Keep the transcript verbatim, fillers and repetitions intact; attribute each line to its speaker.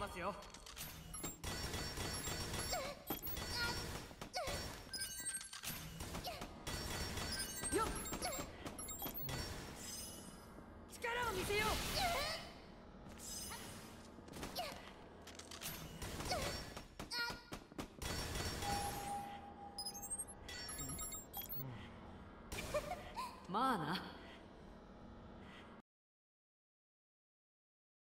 Speaker 1: ますよ。よっ、力を見せよう。まあな。